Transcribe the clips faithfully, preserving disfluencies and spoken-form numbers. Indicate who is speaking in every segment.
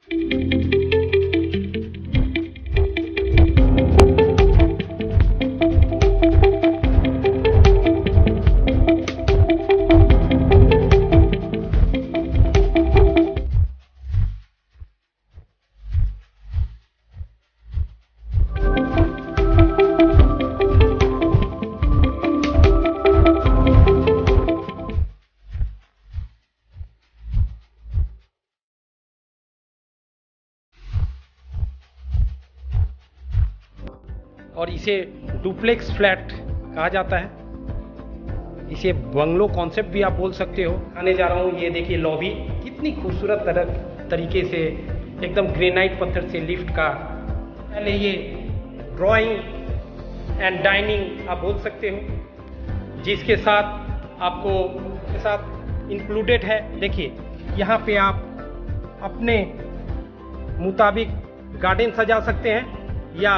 Speaker 1: और इसे duplex flat कहा जाता है। इसे बंगलो कॉन्सेप्ट भी आप बोल सकते हो। आने जा रहा हूँ, ये देखिए लॉबी कितनी खूबसूरत तरह तरीके से एकदम ग्रेनाइट पत्थर से लिफ्ट का। पहले ये ड्राइंग एंड डाइनिंग आप बोल सकते हो, जिसके साथ आपको के साथ इंक्लूडेड है। देखिए यहाँ पे आप अपने मुताबिक गार्डन सजा सकते हैं या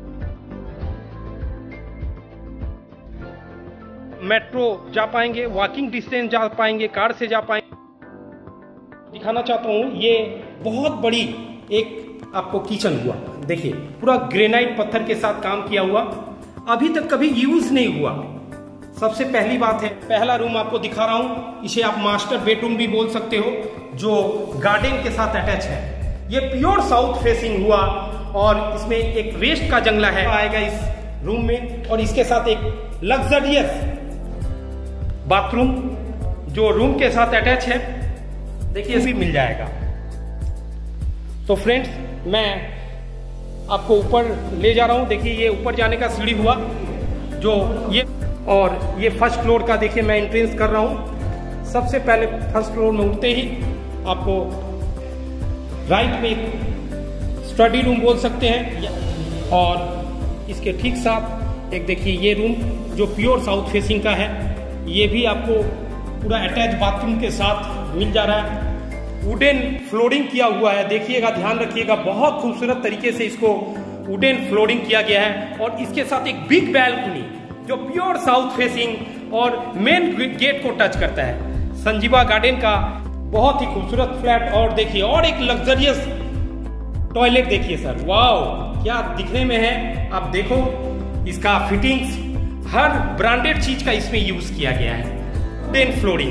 Speaker 1: मेट्रो जा पाएंगे, वॉकिंग डिस्टेंस जा पाएंगे, कार से जा पाएंगे। दिखाना चाहता हूँ, ये बहुत बड़ी एक आपको किचन हुआ। देखिए पूरा ग्रेनाइट पत्थर के साथ काम किया हुआ, अभी तक कभी यूज नहीं हुआ। सबसे पहली बात है, पहला रूम आपको दिखा रहा हूँ, इसे आप मास्टर बेडरूम भी बोल सकते हो, जो गार्डन के साथ अटैच है। ये प्योर साउथ फेसिंग हुआ और इसमें एक वेस्ट का जंगला है आएगा इस रूम में, और इसके साथ एक लग्जरियस बाथरूम जो रूम के साथ अटैच है, देखिए भी मिल जाएगा। तो फ्रेंड्स, मैं आपको ऊपर ले जा रहा हूं। देखिए ये ऊपर जाने का सीढ़ी हुआ जो ये, और ये फर्स्ट फ्लोर का देखिए मैं एंट्रेंस कर रहा हूं। सबसे पहले फर्स्ट फ्लोर में उठते ही आपको राइट में एक स्टडी रूम बोल सकते हैं, और इसके ठीक साथ एक देखिए ये रूम जो प्योर साउथ फेसिंग का है, ये भी आपको पूरा अटैच बाथरूम के साथ मिल जा रहा है। वुडन फ्लोरिंग किया हुआ है, देखिएगा, ध्यान रखिएगा, बहुत खूबसूरत तरीके से इसको वुडन फ्लोरिंग किया गया है। और इसके साथ एक बिग बैल्कनी जो प्योर साउथ फेसिंग और मेन गेट को टच करता है। संजीवा गार्डन का बहुत ही खूबसूरत फ्लैट। और देखिए और एक लग्जरियस टॉयलेट देखिए सर, वाओ क्या दिखने में है। आप देखो इसका फिटिंग्स, हर ब्रांडेड चीज का इसमें यूज किया गया है। Wooden flooring.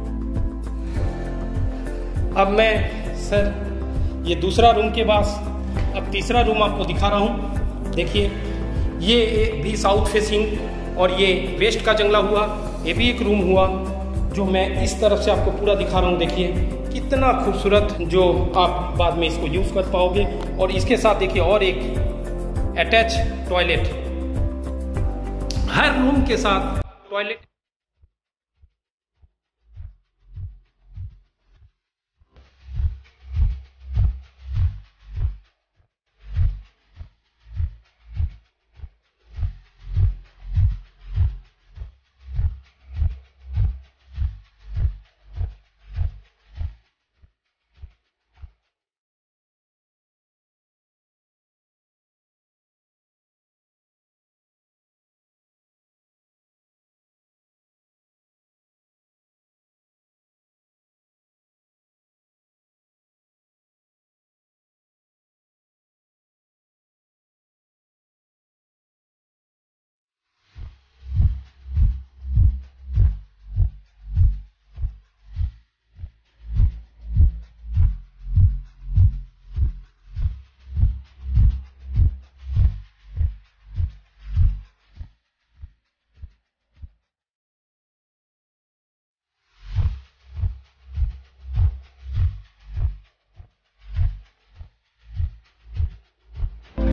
Speaker 1: अब मैं सर ये दूसरा रूम के बाद अब तीसरा रूम आपको दिखा रहा हूं। देखिए ये भी साउथ फेसिंग और ये वेस्ट का जंगला हुआ, ये भी एक रूम हुआ जो मैं इस तरफ से आपको पूरा दिखा रहा हूं। देखिए कितना खूबसूरत, जो आप बाद में इसको यूज कर पाओगे। और इसके साथ देखिए और एक अटैच टॉयलेट, हर रूम के साथ टॉयलेट।